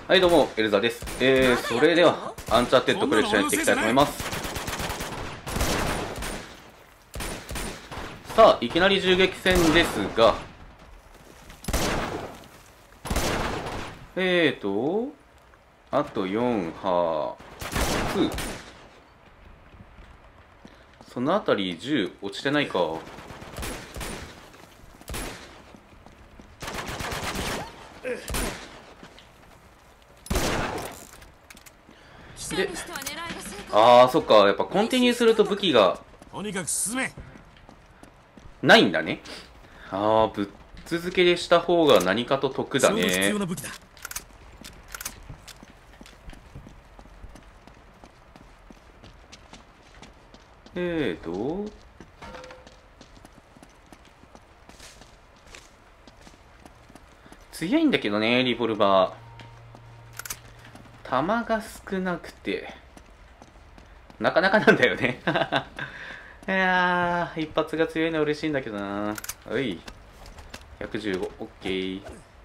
はいどうも、エルザです。それでは、アンチャーテッドコレクションやっていきたいと思います。さあ、いきなり銃撃戦ですが、あと4波、そのあたり銃落ちてないか。で、そっか、やっぱコンティニューすると武器がとにかく進め。 ないんだね。ぶっ続けでした方が何かと得だね。 必要な武器だ。 強いんだけどね、リボルバー。弾が少なくて、なかなかなんだよね。いやー、一発が強いのは嬉しいんだけどな。はい。115、オッケー。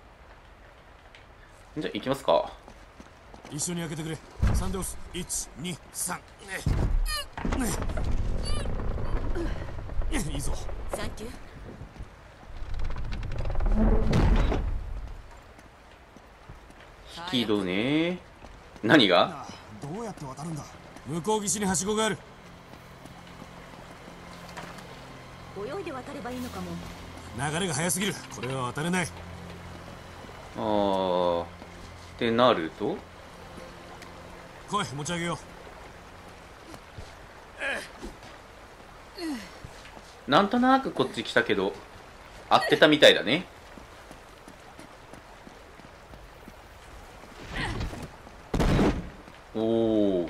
じゃあ、行きますか。 一緒に開けてくれ。3で押す。1、2、3。いいぞ。 サンキュー。 引き戸ね。何が？ どうやって渡るんだ。向こう岸にはしごがある。 泳いで渡ればいいのかも。 流れが速すぎる。これは渡れない。 ってなると、 来い、持ち上げよう。なんとなくこっち来たけど、合ってたみたいだね。おお。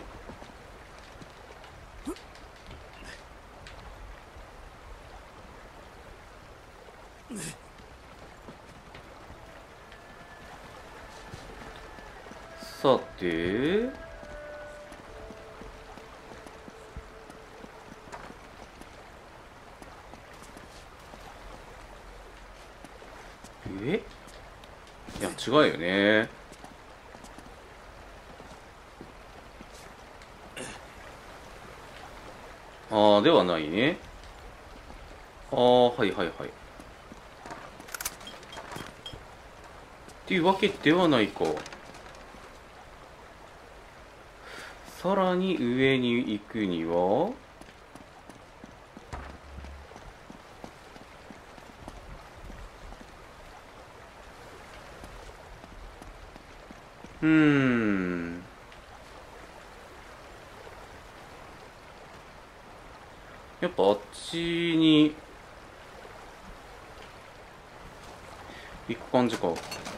さて、いや違うよね。ではないね。はいはいはい。っていうわけではないか。さらに上に行くには、やっぱあっちに行く感じか。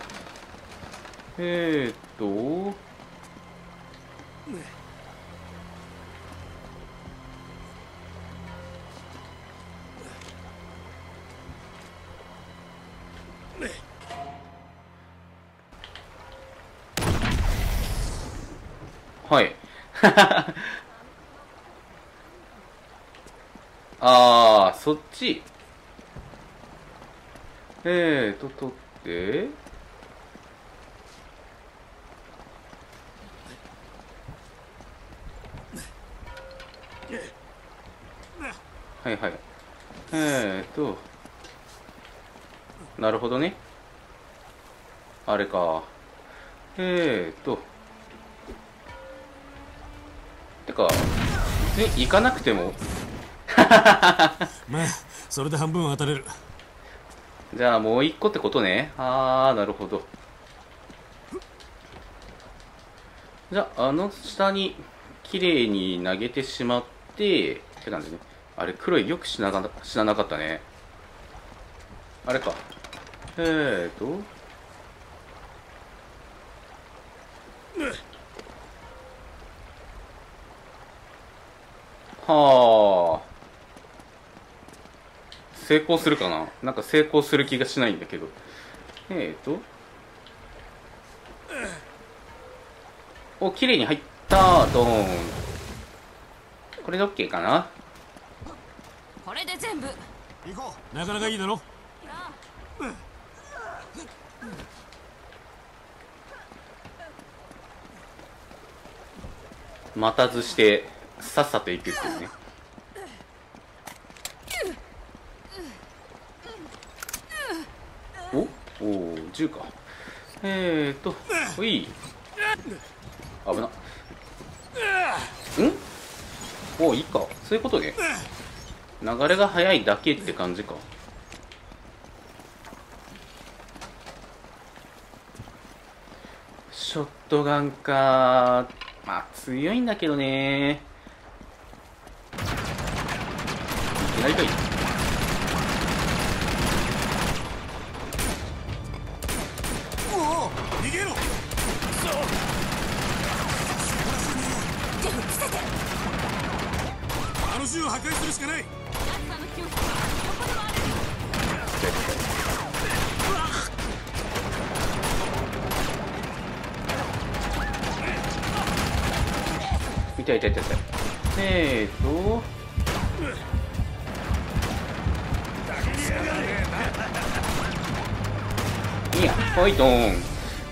はい。そっち。取って。はいはい。なるほどね。あれか。てか、行かなくても。 まあ、それで半分渡れる。 じゃあもう一個ってことね。なるほど。じゃあ、下に綺麗に投げてしまって、って感じね。あれ、黒いよく死ななかったね。あれか。はあ。成功するかな。なんか成功する気がしないんだけど。お、綺麗に入った。ドーン。これで OK かな。 これで全部。 行こう。なかなかいいだろ。 待たずしてさっさと行くっていうね。おお、銃か。ほい。危な。おいいか。そういうことね。流れが速いだけって感じか。ショットガンか。まあ強いんだけどね。いきなりかい。 おお逃げろ。 ジェフ伏せて。 あの銃を破壊するしかない。 ヤツらの記憶は横にもある。 痛い痛い痛い痛い。いや、はい、ドーン。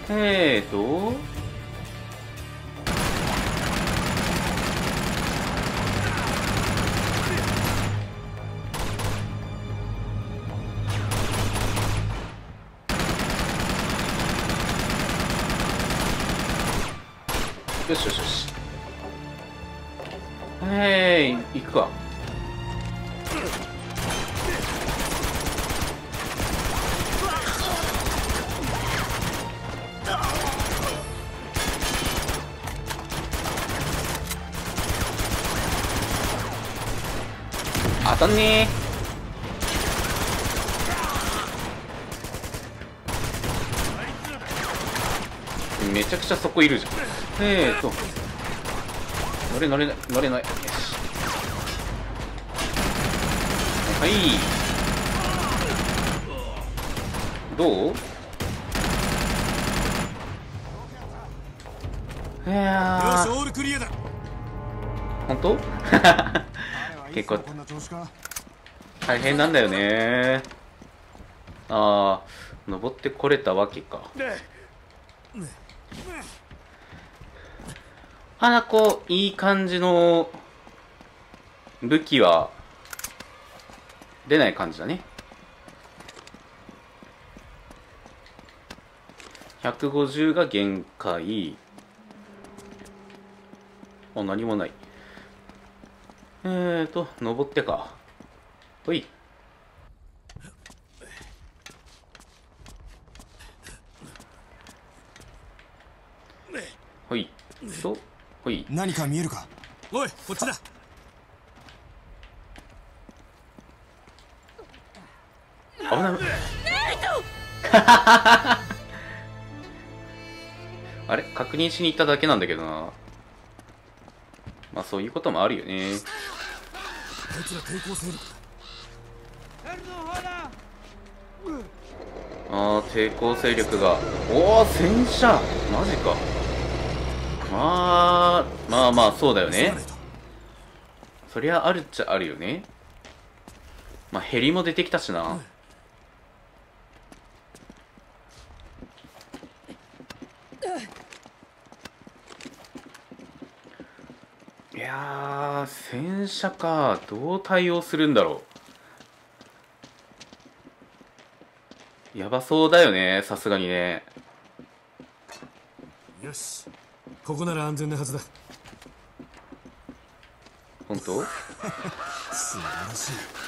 よしよしよし。行くか。当たんねー。めちゃくちゃそこいるじゃん。乗れ乗れ乗れない。よし。はい。どう？いやよしー、 オールクリアだ。 本当？結構こんな調子か。 大変なんだよね。ああ、登ってこれたわけか。こういい感じの武器は出ない感じだね。150が限界。あ、何もない。登ってか。ほい。ほい。ほい。 何か見えるか。おいこっちだ。 危ない。あれ確認しに行っただけなんだけどな。まあそういうこともあるよね。 あいつら抵抗勢力だ。 抵抗勢力が。おお、戦車マジか。まあまあそうだよね。そりゃあるっちゃあるよね。まあヘリも出てきたしな。いやー、戦車か。どう対応するんだろう。やばそうだよね、さすがにね。 よしここなら安全なはずだ。 本当？ 素晴らし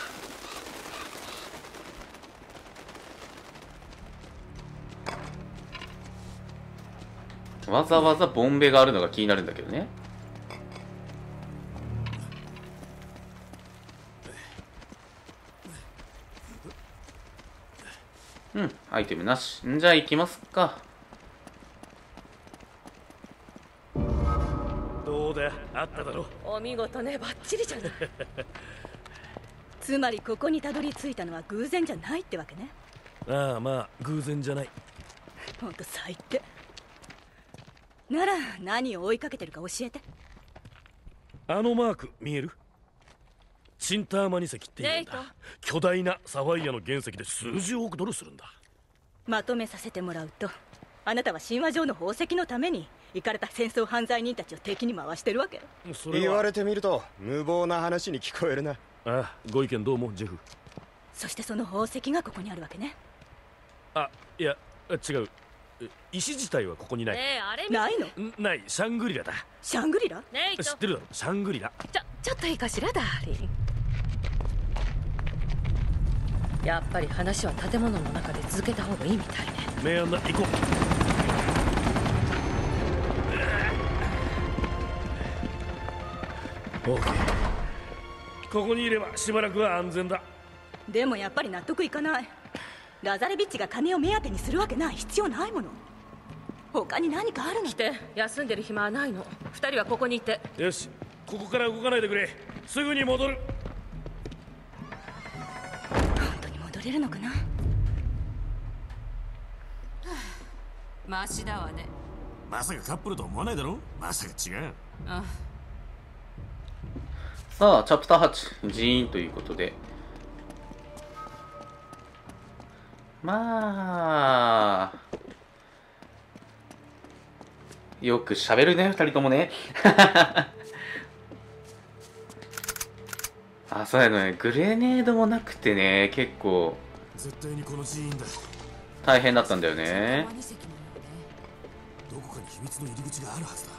い。 わざわざボンベがあるのが気になるんだけどね。うん、アイテムなし。じゃあ行きますか。 どうだあっただろ。 お見事ね、バッチリじゃない。つまりここにたどり着いたのは偶然じゃないってわけね。 ああまあ偶然じゃない。 ほんと最低。なら何を追いかけてるか教えて。 あのマーク見える？チンターマニ石って言うんだ。巨大なサファイアの原石で数十億ドルするんだ。 まとめさせてもらうと、 あなたは神話上の宝石のためにイカれた戦争犯罪人たちを敵に回してるわけ？ それは言われてみると無謀な話に聞こえるな。 ああ、ご意見どうもジェフ。 そしてその宝石がここにあるわけね。 あ、いや違う。石自体はここにない。 ねえ、あれないの？ ない、シャングリラだ。 シャングリラ？ ねえ、 知ってるだろ、シャングリラ。 ちょっといいかしら、ダーリン。やっぱり話は建物の中で続けた方がいいみたいね。 明暗だ、行こう。オーケー。ここにいればしばらくは安全だ。 でもやっぱり納得いかない。ラザレビッチが金を目当てにするわけない。必要ないもの。他に何かあるの？ 来て、休んでる暇はないの。二人はここにいて。 よし、ここから動かないでくれ。すぐに戻る。 本当に戻れるのかな？ マシだわね。 まさかカップルと思わないだろ。まさか違う。 あ、 さあ、チャプター8、ジーンということで。まあ、よく喋るね、二人ともね。あ、そうやのね、グレネードもなくてね、結構絶対にこの寺院だ。 大変だったんだよね。 どこかに秘密の入り口があるはずだ。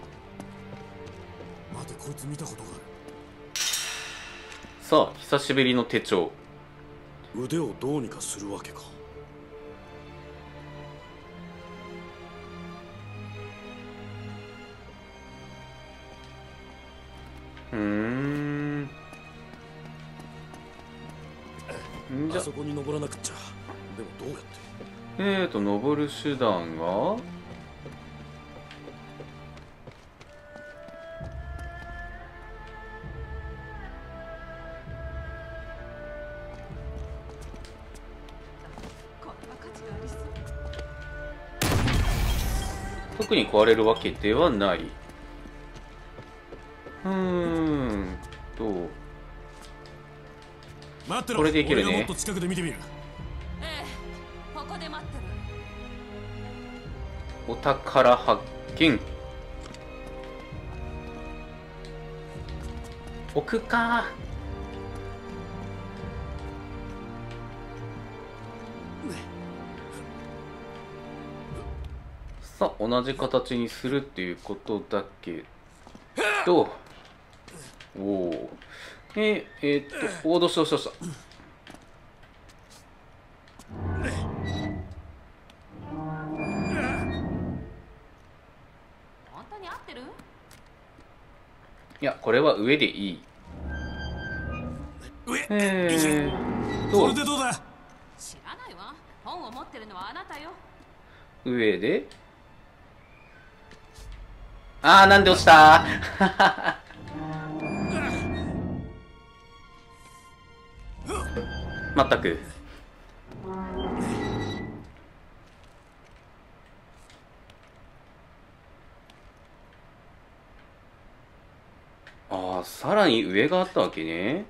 待て、こいつ見たことがある。 さあ、久しぶりの手帳。 腕をどうにかするわけか。 じゃあそこに登らなくっちゃ。でもどうやって？ 登る手段が特に壊れるわけではない。 待ってろ。 これでいけるね。 俺がもっと近くで見てみる。 ええ、ここで待ってる。 お宝発見。置くか。さあ、同じ形にするっていうことだけど、おお。おどしたどした。 本当に合ってる？ いや、これは上でいい。 上。 そそれでどうだ。 知らないわ。本を持ってるのはあなたよ。 上で。あー、なんで落ちたまったく。ああ、さらに上があったわけね。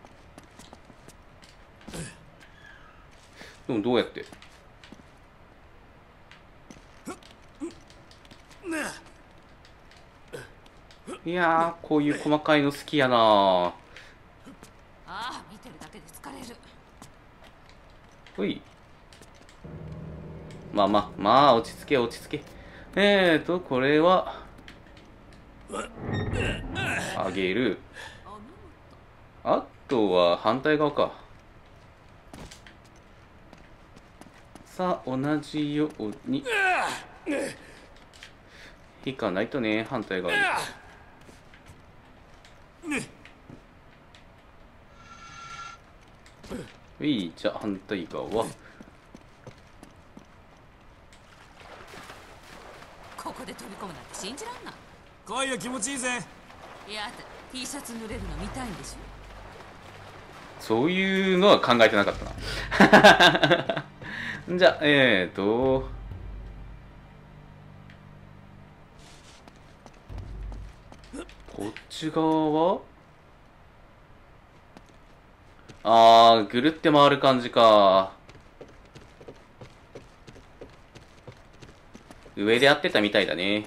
でもどうやって？いやー、こういう細かいの好きやな。 ああ、見てるだけで疲れる。 ほい。まあ、落ち着け、落ち着け。これは、あげる。あとは反対側か。さあ、同じように。引かないとね、反対側に。じゃあ反対側。 ここで飛び込むなんて信じらんない。 来いよ、気持ちいいぜ。 いやだ、T シャツ濡れるの見たいんでしょ。 そういうのは考えてなかったな。じゃあ、こっち側はぐるって回る感じか。 上でやってたみたいだね。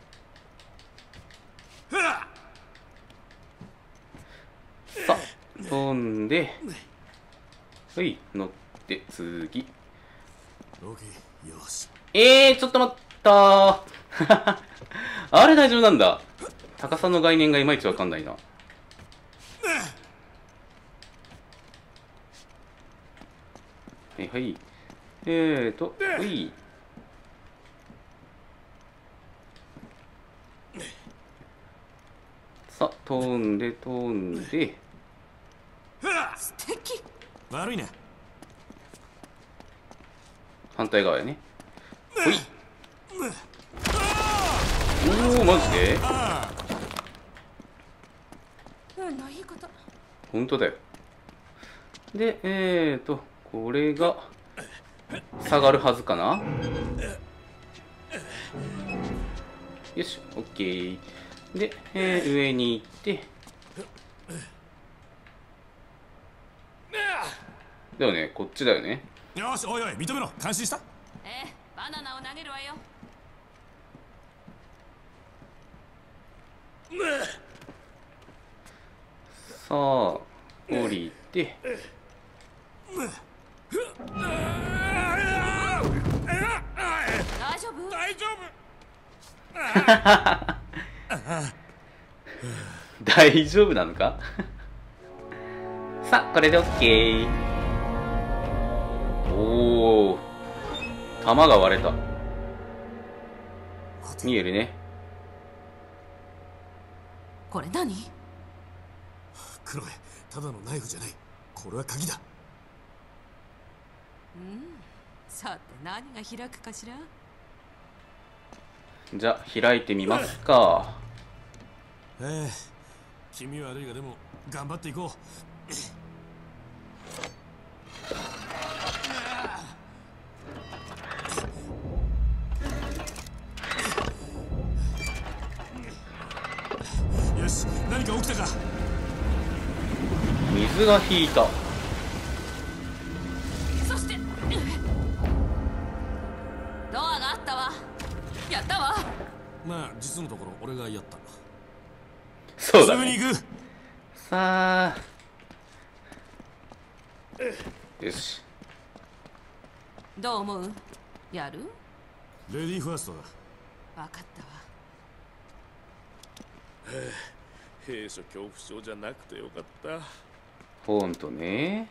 さあ飛んで、はい、乗って次。 オッケー、よし。 ちょっと待ったーあれ大丈夫なんだ。高さの概念がいまいちわかんないな。はいはい。はい。さあ、飛んで飛んで。 素敵。 悪いな。 反対側やね。ほい。おお、マジで？ 運のいいこと。 ほんとだよ。で、これが下がるはずかな。よし、オッケー。で、上に行って。だよね、こっちだよね。 よし、おいおい、認めろ。監視した。 バナナを投げるわよ。 さあ、降りて。 大丈夫？ 大丈大丈夫なのかさあ、これで OK。 おお、弾が割れた。見えるね。 これ何？ クロエ、ただのナイフじゃない。これは鍵だ。 さて何が開くかしら。 じゃあ開いてみますか。 気味悪いがでも頑張っていこう。よし、何か起きたか。 水が引いた。 そしてドアがあったわ。やったわ。 まあ実のところ俺がやった。 そうだね。 すぐに行く。 さあ、よし。 どう思う？やる？ レディーファーストだ。 分かったわ。 兵所恐怖症じゃなくてよかった。 ほんとね。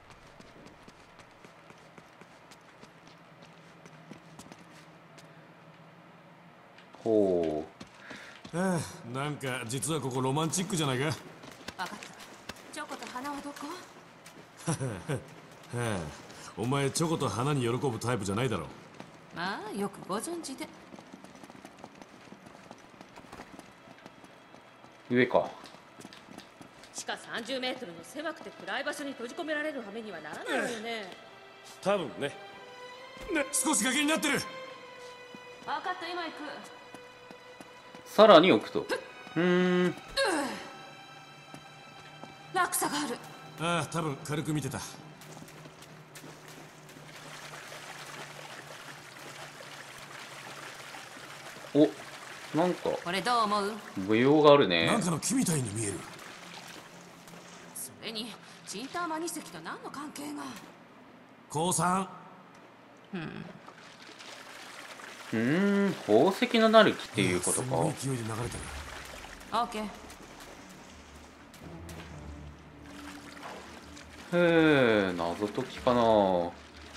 ほう。 なんか実はここロマンチックじゃないか。 分かった。チョコと花はどこ？ お前チョコと花に喜ぶタイプじゃないだろう。 まあよくご存知で。 上か。 地下30メートルの狭くて暗い場所に閉じ込められる羽目にはならないわよね。 多分ね。 少し崖になってる。 分かった、今行く。 さらに置くと。 落差がある。 ああ、多分軽く見てた。 お、なんかこれどう思う？ 模様があるね。 なんかの木みたいに見える。 それにチンターマニ石と何の関係が？ 降参。 宝石のなる木っていうことか。 すごい勢いで流れてる。 オッケー。 へえ、謎解きかな。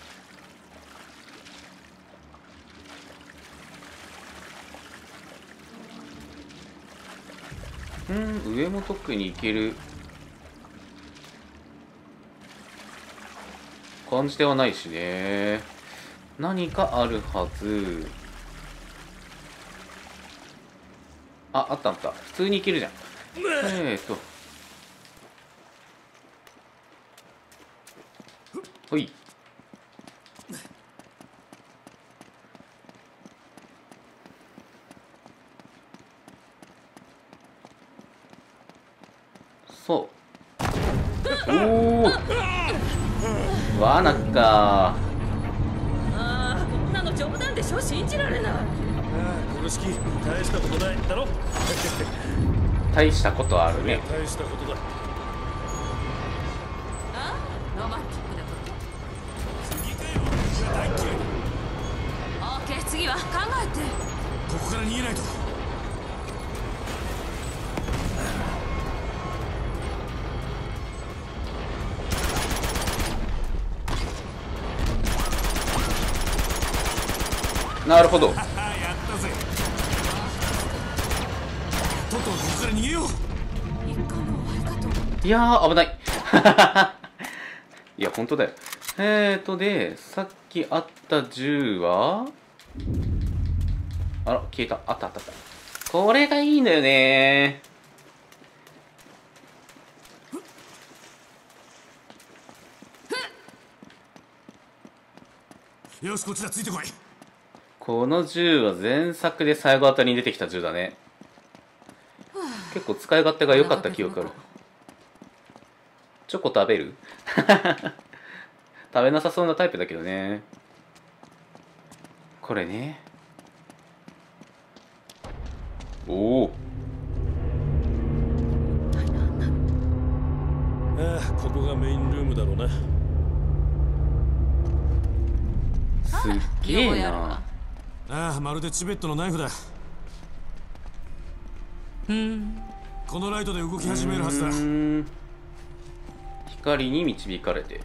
上も特に行ける感じではないしね。何かあるはず。あ、あったあった。普通に行けるじゃん。ほい。そう。おお。罠か。 ああ、こんなの冗談でしょ。信じられない。 風呂敷大したことないだろ。 大したことあるね。 大したことだ。 ああ、ロマンティックなこと。 次かよ。いや大嫌いだ。 オーケー、次は考えて。 ここから逃げないと。 なるほど。 やったぜ。とっととここから逃げよう。 一家の終わりかと思った。 いやー危ない。いや本当だよ。でさっきあった銃はあら消えた。あったあったあった。これがいいんだよね。 よし、こっちだ、ついてこい。 この銃は前作で最後あたりに出てきた銃だね。結構使い勝手が良かった記憶ある。チョコ食べる？食べなさそうなタイプだけどね。これね。おお。 ああ、ここがメインルームだろうな。 すっげえな。 ああ、まるでチベットのナイフだ。このライトで動き始めるはずだ。 光に導かれて。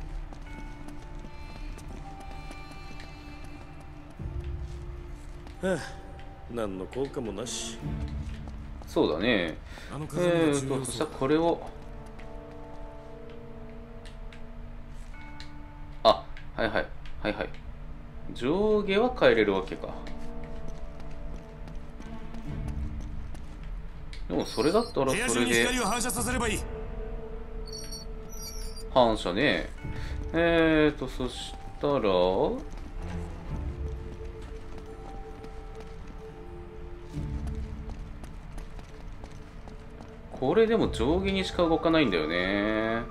はあ、何の効果もなし。 そうだね。 あの鏡が重要そそうしたらだ。 これを。あ、はいはいはいはい。上下は変えれるわけか。でもそれだったら部屋中にそれで光を反射させればいい。 反射ね。そしたらこれでも上下にしか動かないんだよね。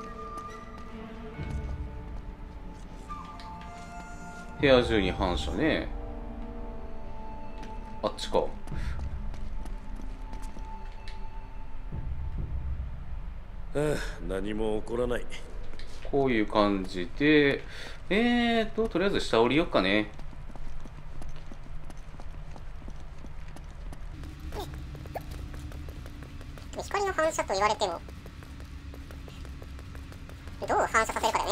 部屋中に反射ね。あっちか。 ああ、何も起こらない。 こういう感じで、とりあえず下降りよっかね。 光の反射と言われてもどう反射させるかだよね。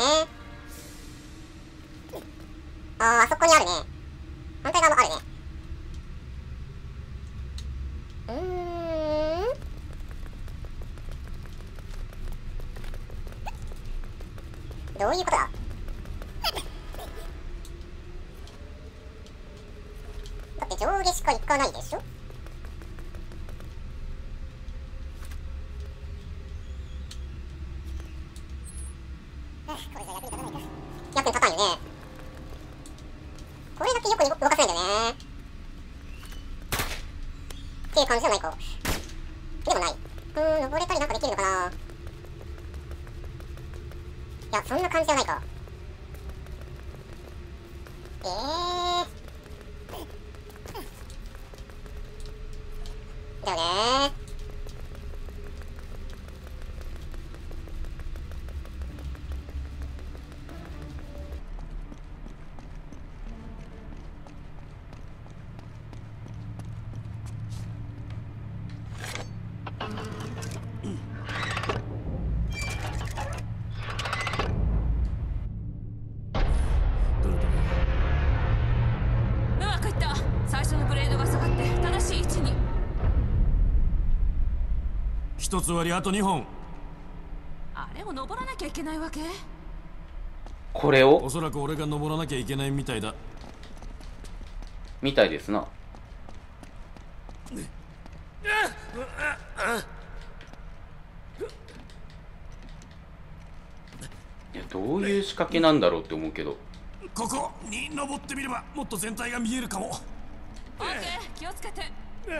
あそこにあるね。反対側もあるね。どういうことだ。だって上下しか行かないでしょ。これじゃ役に立たないか。役に立たんよね。これだけよく動かせないんだよね。っていう感じじゃないか。でもない。登れたりなんかできるのかな。いや、そんな感じじゃないか。だよね。 どれどれ。 うまくいった。最初のブレードが下がって正しい位置に。 一つ割りあと2本。 あれを登らなきゃいけないわけ？ これをおそらく俺が登らなきゃいけないみたいだ。 みたいですな。いや、どういう仕掛けなんだろうって思うけど。 ここに登ってみればもっと全体が見えるかも。 オーケー、気をつけて。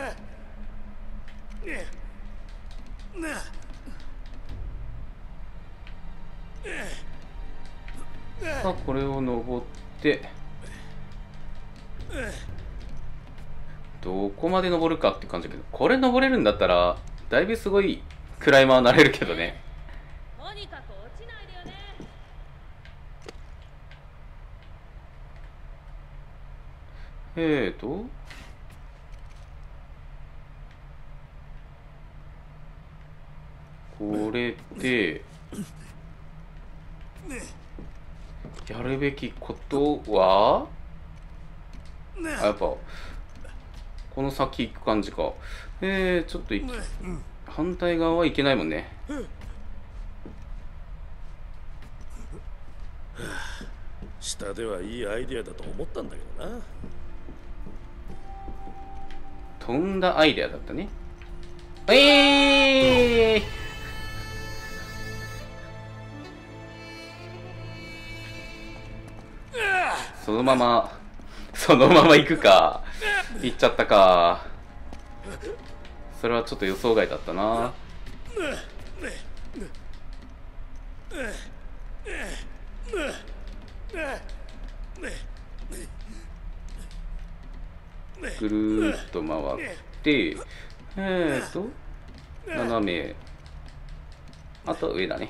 さあこれを登ってどこまで登るかって感じだけど、これ登れるんだったらだいぶすごいクライマーになれるけどね。 とにかく落ちないでよね。 これでやるべきことは、やっぱこの先行く感じか。ちょっと反対側はいけないもんね。 下ではいいアイデアだと思ったんだけどな。 飛んだアイデアだったね。そのまま行くか。行っちゃったか。それはちょっと予想外だったな。ぐるーっと回って斜め、あと上だね。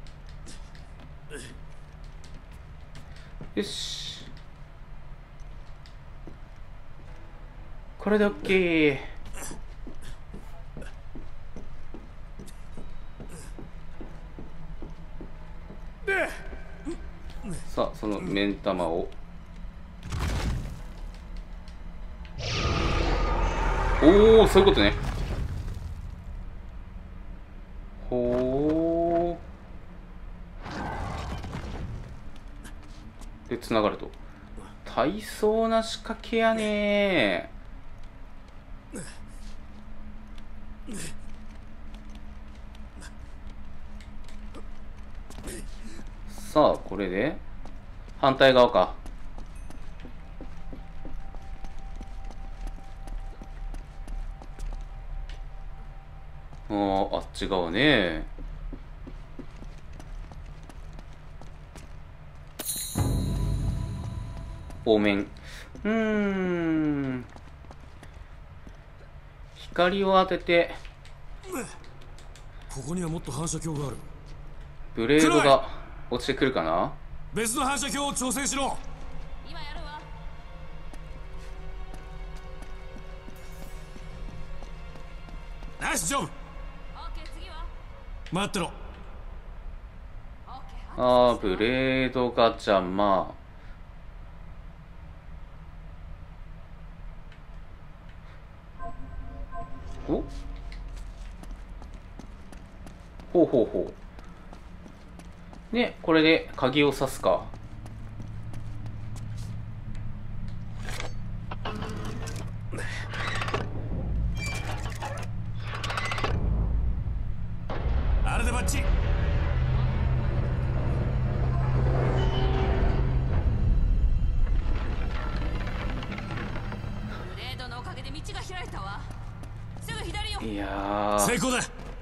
よし、これで OK。 さあ、その目ん玉を、おお、そういうことね。ほーでつながると。大層な仕掛けやねさあ、これで反対側か。あっち側ね。方面。光を当てて。 ここにはもっと反射鏡がある。 ブレードが落ちてくるかな。 別の反射鏡を調整しろ。 今やるわ。 ナイスジョブ。 オッケー、次は。 待ってろ。 オッケー。 ブレードが邪魔。お、ほうほうほう。で、これで鍵を挿すか。 あれでバッチ。 ブレードのおかげで道が開いたわ。すぐ左よ。 いやー、 成功だ。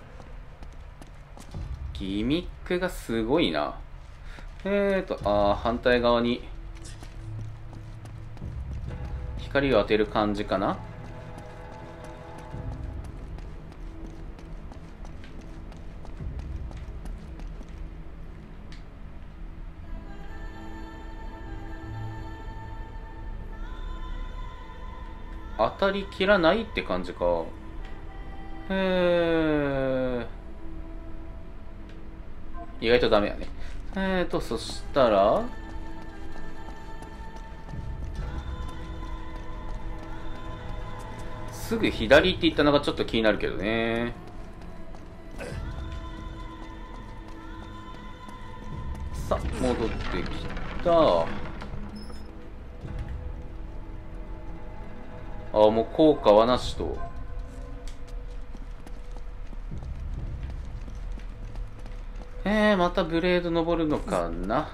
ギミックがすごいな。反対側に光を当てる感じかな。当たりきらないって感じか。意外とダメやね。そしたらすぐ左って言ったのがちょっと気になるけどね。さあ、戻ってきた。もう効果はなしと。またブレード登るのかな。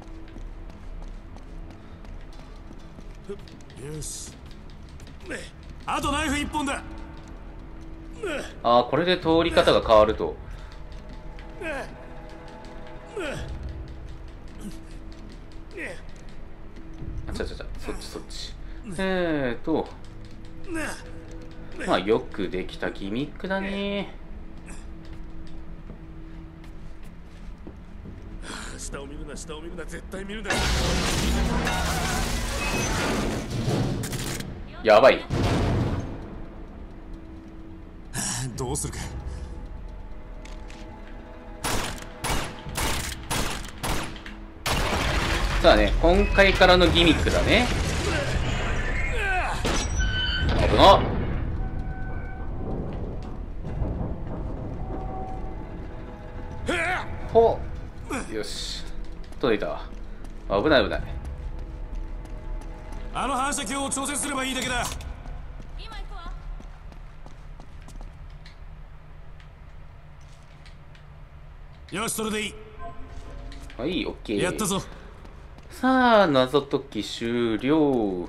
よし。あとナイフ1本だ。 これで通り方が変わると。そっち。 まあよくできたギミックだね。 下を見るな、下を見るな、絶対見るな。 やばい。 どうするか。 さあね、今回からのギミックだね。危なっ。ほっ、よし、届いたわ。危ない危ない。 あの反射鏡を調整すればいいだけだ。 今行くわ。 よし、それでいい。 はい、オッケー。 やったぞ。 さあ、謎解き終了。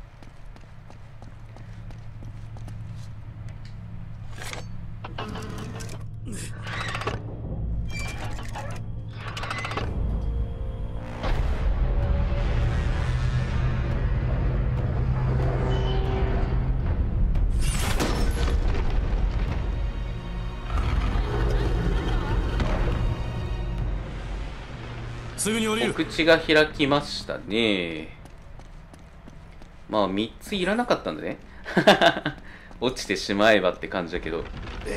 すぐに降りる。 お口が開きましたね。まあ3ついらなかったんだね。落ちてしまえばって感じだけど、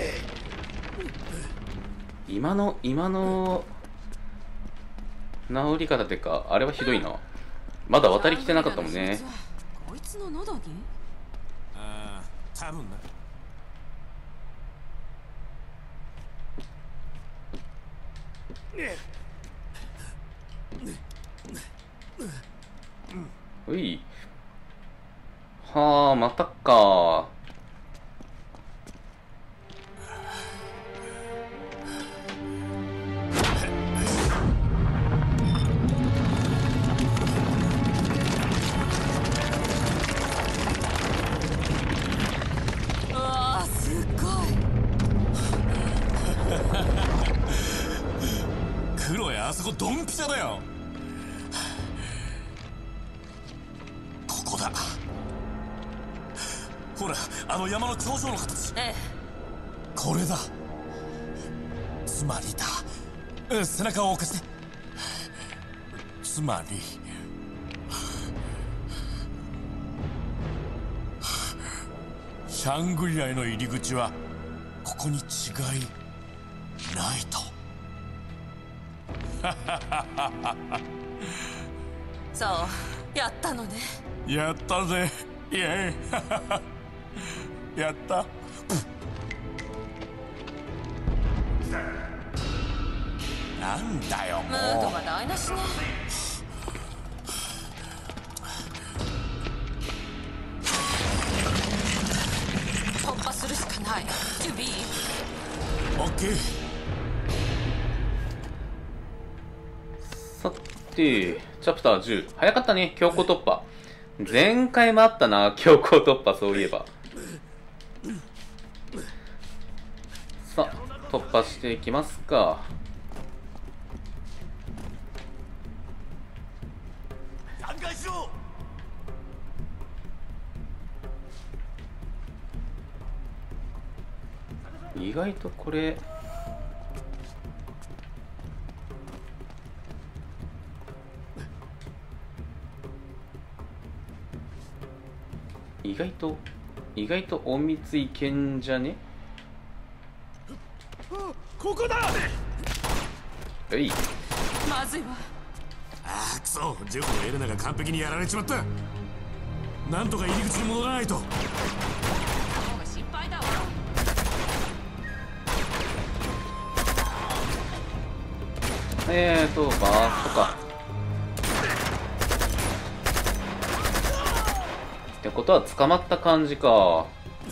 今の治り方ってか、あれはひどいな。まだ渡りきてなかったもんね。 こいつの喉に？ ああ、多分な。 うい。はあ、またか。 うわー、すっごい。 黒や、あそこドンピシャだよ。ここだ。ほら、あの山の頂上の形。 ええ。 これだ。つまりだ。背中を置かせて。つまりシャングリラへの入り口はここに違いないと。 そうやったのね。 やったぜ、イエイ。やった。なんだよ、 ムードもが台無しね。突破するしかない。ジュビー。 う。オッケー。 さて、チャプター10。早かったね、強行突破。前回もあったな、強行突破、そういえば。さあ、突破していきますか。 展開しろ。 意外とこれ意外と隠密いけんじゃね。 ここだ。 えい。 まずいわ。 ああ、くそ、ジェフとエレナが完璧にやられちまった。なんとか入り口に戻らないと。 方が心配だわ。 バーストか。ってことは捕まった感じか。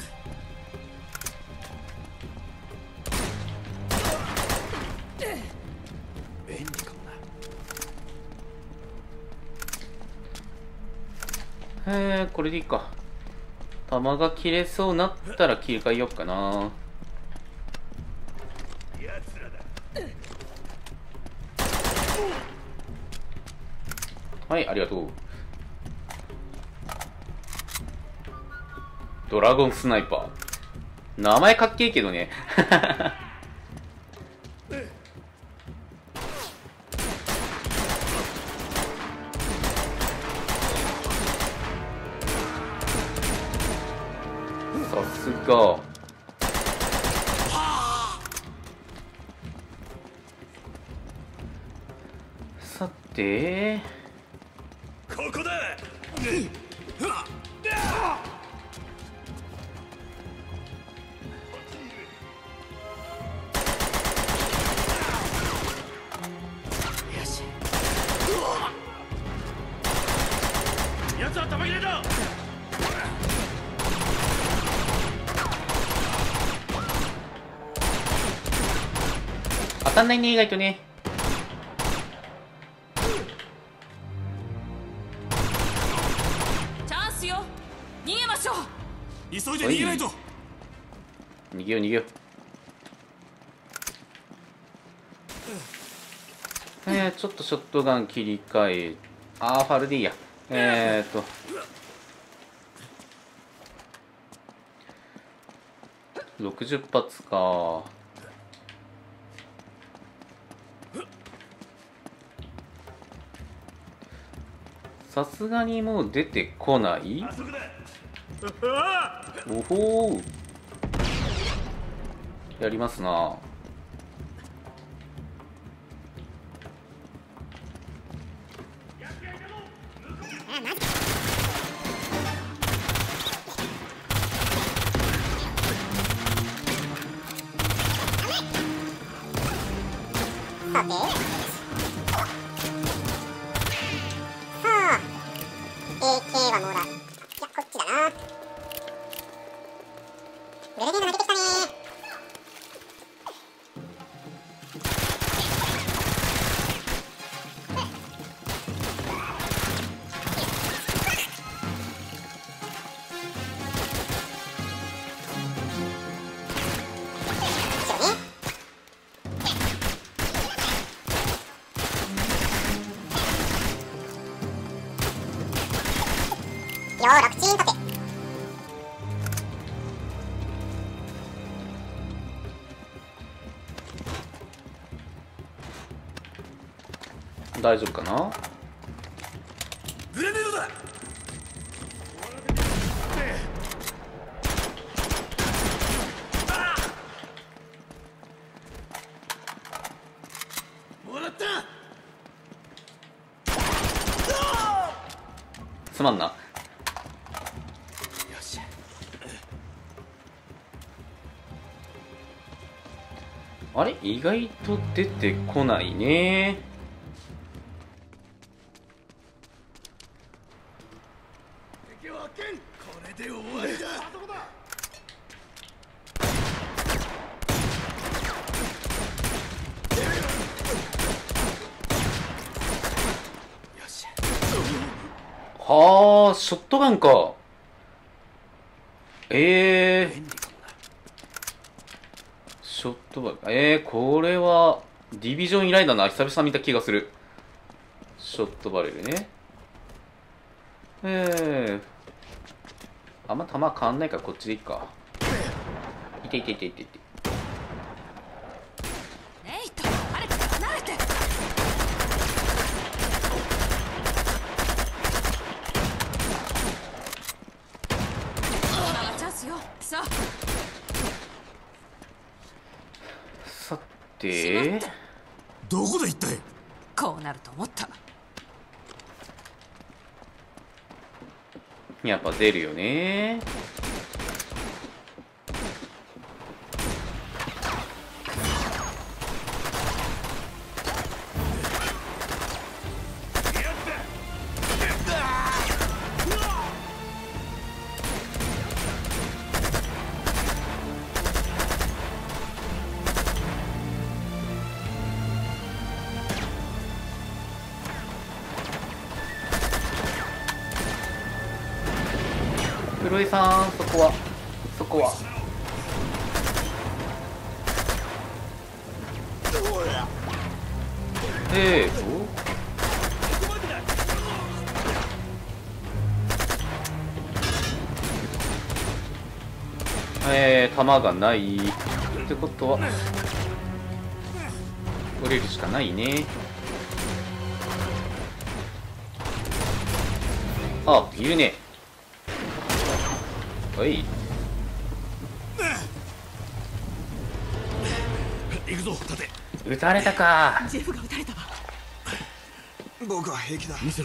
便利かもな。 これでいいか。弾が切れそうなったら切り替えよっかな。はい、ありがとう。 ドラゴンスナイパー。名前かっけえけどね。さすが。さて、 ここだ。やつは弾切れだ。 当たんないね、意外とね。 チャンスよ。逃げましょう。 急いで逃げないと。 逃げよう逃げよう。ちょっとショットガン切り替え。ファルでいいや。60発か。さすがにもう出てこない。おほー、やりますな。 さて、AK はもらう。じゃあこっちだな。ベルゲーム負けてきたね。よー、楽ちん立て。 大丈夫かな。 グレネードだ。もらった。 すまんな。あれ、意外と出てこないね。 敵を発見。これで終わりだ。 はあ、ショットガンか。ショットガン。これはディビジョン以来だな。久々見た気がする。ショットバレルね。あんま弾変わんないからこっちでいいか。いていていていていて。 ネイト、アレクス離れて。今がチャンスよ。さあ。 さて、 どこだ一体。 こうなると思った。 やっぱ出るよね。黒井さん、そこは弾がないってことは降りるしかないね。あ、いるね。おい、 行くぞ盾。 撃たれたか。 ジェフが撃たれたわ。 僕は平気だ。 見せろ。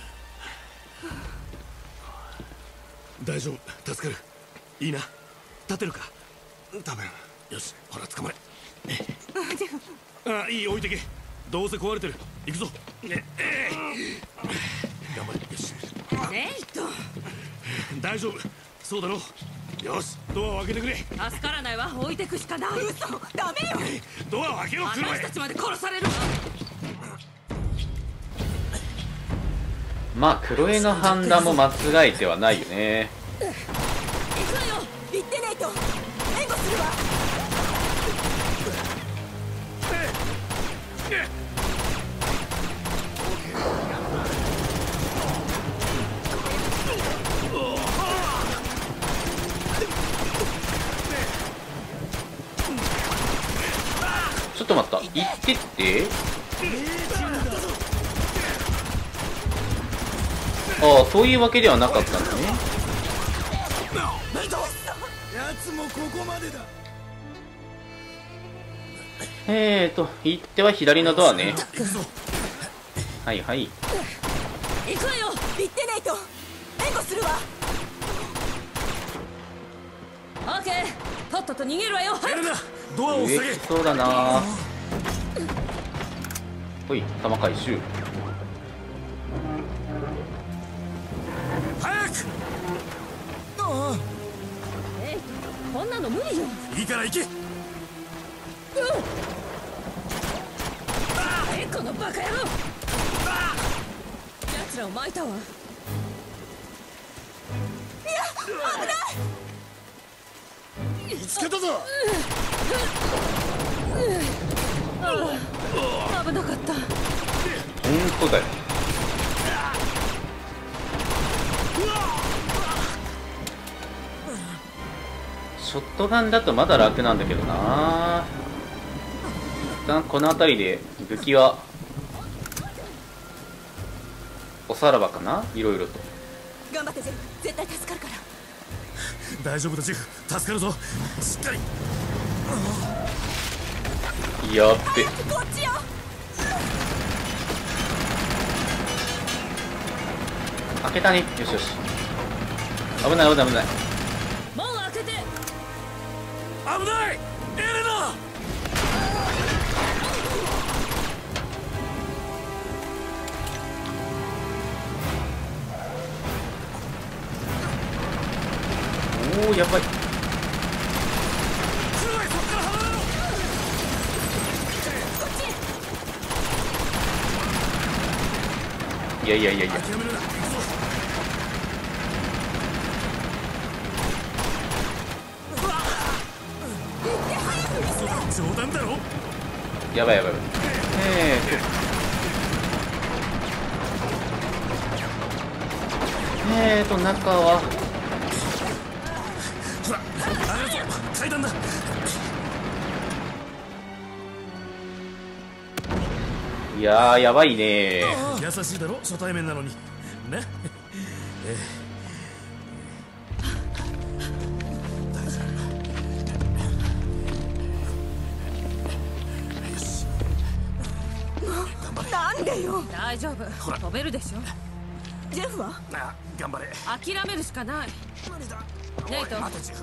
大丈夫、助かる。いいな、立てるか。 多分。 よし、ほら捕まれ。 ジェフ、 あ、いい、置いてけ。どうせ壊れてる。行くぞ。頑張れ。よし、 ネイト、 大丈夫。そうだろう。よし、ドアを開けてくれ。 助からないわ。置いてくしかない。 嘘、ダメよ。 ドアを開けろ、クロエ。 私たちまで殺されるわ。 まあクロエの判断も間違えてはないよね。 行くわよ。行ってネイト、援護するわ。 ちょっと待った、行ってって。ああ、そういうわけではなかったんだね。 奴もここまでだ。 行っては左のドアね。はいはい。 行くわよ。行ってネイト、援護するわ。 オッケー、とっとと逃げるわよ。 やるな、ドアを塞げ。 上そうだな。ほい、弾回収。 早く。 ネイト、こんなの無理よ。 いいから行け。 このバカ野郎。奴らを巻いたわ。 見つけたぞ。 危なかった。 ほんとだよ。ショットガンだとまだ楽なんだけどな。一旦この辺りで武器はおさらばかな、いろいろと。 頑張ってジェフ、絶対助かるから。 大丈夫だ、ジェフ。助かるぞ。しっかり。 やっべ。 こっちよ。 開けたね。よしよし。危ない危ない危ない。 門を開けて。 危ない、エレナ。 おお、やばい。いやいやいやいや。 諦めるな。冗談だろ。 やばいやばいやばい。中はほら、上がるぞ。階段だ。 いやー、やばいね。 優しいだろ、初対面なのにね。 なんでよ。 大丈夫、飛べるでしょ。 ジェフは？ あ、頑張れ。 諦めるしかない。 無理だ。 ネイト、 待て、ジェフ。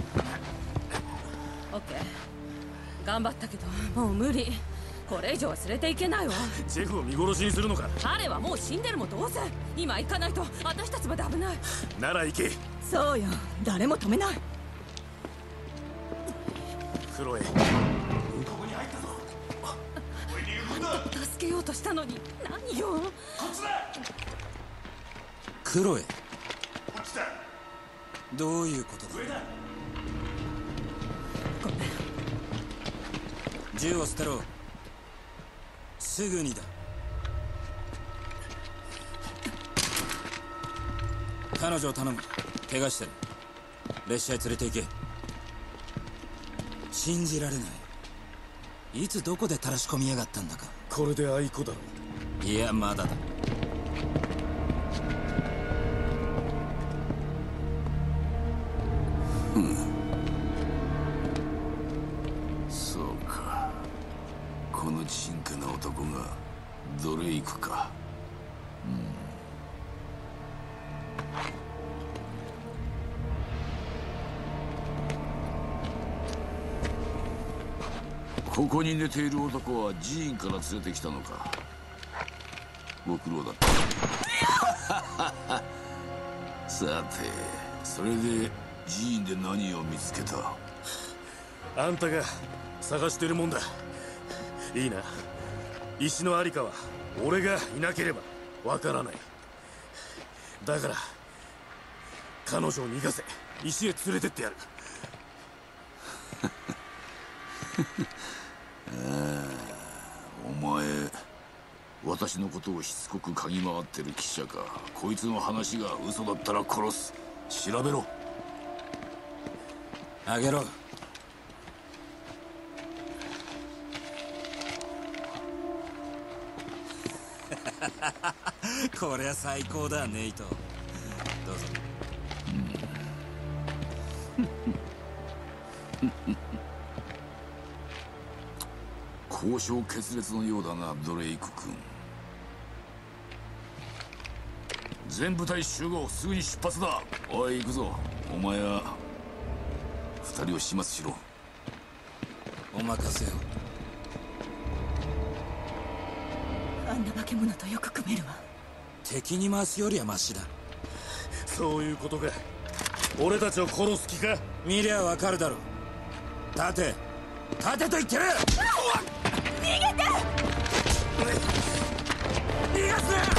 オッケー。頑張ったけどもう無理。これ以上は連れていけないわ。 ジェフを見殺しにするのか。 彼はもう死んでるも同然。今行かないと私たちまで危ない。 なら行け。 そうよ、誰も止めない。 クロエ。 助けようとしたのに何よ。 クロエ、どういうことだ。 ごめん。 銃を捨てろ。すぐにだ。彼女を頼む。怪我してる。列車へ連れて行け。 信じられない。いつどこで垂らし込みやがったんだか。 これで愛子だろ。 いやまだだ。 そうか、このちんけな男がドレイクか。ここに寝ている男は寺院から連れてきたのか。ご苦労だった。さて、それで寺院で何を見つけた？ あんたが探してるもんだ。いいな。石のありかは俺がいなければわからない。だから彼女を逃がせ。石へ連れてってやる。 お前、私のことをしつこく嗅ぎ回ってる記者か。こいつの話が嘘だったら殺す。調べろ。 あげろ。こりゃ最高だネイト。どうぞ。 交渉決裂のようだな、ドレイク君。全部隊集合、すぐに出発だ。おい行くぞ。お前は二人を始末しろ。 お任せを。 あんな化け物とよく組めるわ。 敵に回すよりはマシだ。 そういうことか。俺たちを殺す気か。 見りゃわかるだろう。立て立てと言ってる。 逃げて。 逃がすな。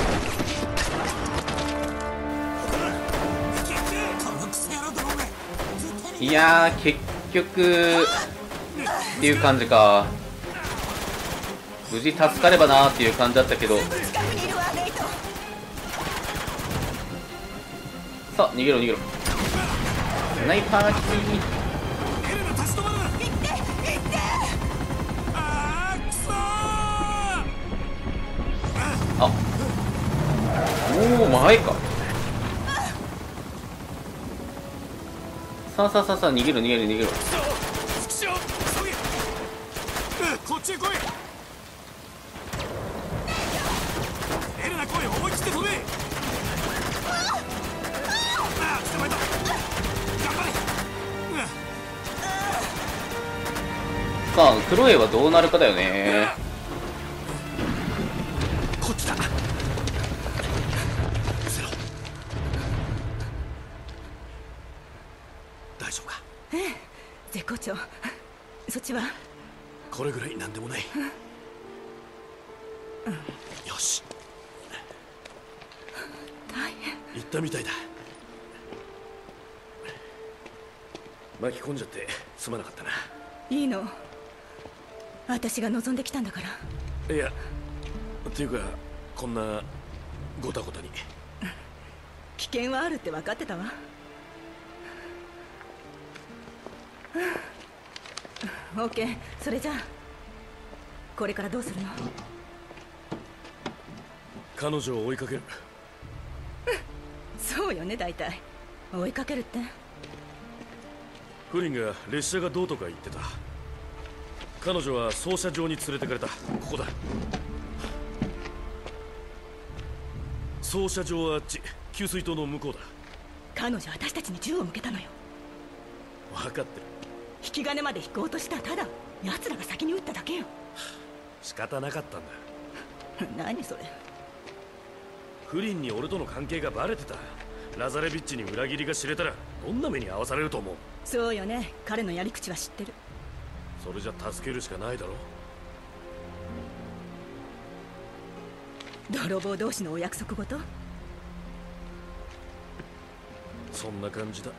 このクソ野郎どもめ。 いやー、結局っていう感じか。無事助かればなーっていう感じだったけど。 近くにいるわネイト。 さあ逃げろ逃げろ。スナイパーがきつい。 エレナ立ち止まるな。行って行って。あーくそー。 あ、もう前か。さあさあさあさあ逃げろ逃げろ逃げろ。 こっちへ来い。エレナ来い。思い切って飛べ。ああ捕まえた。頑張れ。 さあクロエはどうなるかだよね。 こっちだ。 大丈夫か？ 絶好調。そっちは？ これぐらいなんでもない。よし、 大変。 行ったみたいだ。巻き込んじゃってすまなかったな。 いいの。私が望んできたんだから。 いや、っていうかこんなゴタゴタに。 危険はあるって分かってたわ。オッケー。それじゃあこれからどうするの？ 彼女を追いかける。 そうよね。大体追いかけるって。 フリンが列車がどうとか言ってた。彼女は操車場に連れてかれた。ここだ。操車場はあっち。給水塔の向こうだ。 彼女は私たちに銃を向けたのよ。 分かってる。 引き金まで引こうとした。ただ奴らが先に撃っただけよ。 仕方なかったんだ。 何それ。 フリンに俺との関係がバレてた。ラザレビッチに裏切りが知れたらどんな目に遭わされると思う？ そうよね。彼のやり口は知ってる。 それじゃ助けるしかないだろ。 泥棒同士のお約束事？ そんな感じだ。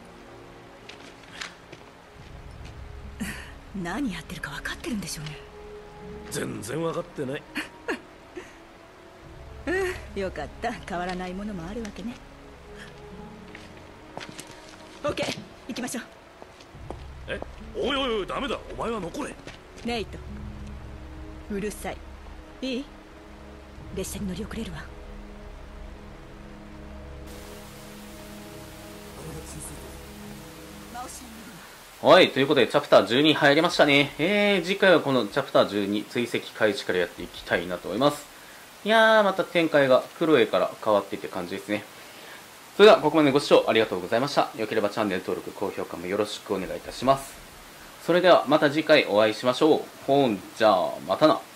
何やってるか分かってるんでしょうね。 全然分かってない。 よかった。変わらないものもあるわけね。オッケー、行きましょう。 え？ おいおいおい、ダメだ、お前は残れ。 ネイト、うるさい。いい？列車に乗り遅れるわ。 はい、ということでチャプター12入りましたね。次回はこのチャプター12追跡開始からやっていきたいなと思います。いやー、また展開がクロエから変わっていって感じですね。それではここまでご視聴ありがとうございました。よければチャンネル登録、高評価もよろしくお願いいたします。それではまた次回お会いしましょう。ほんじゃあまたな。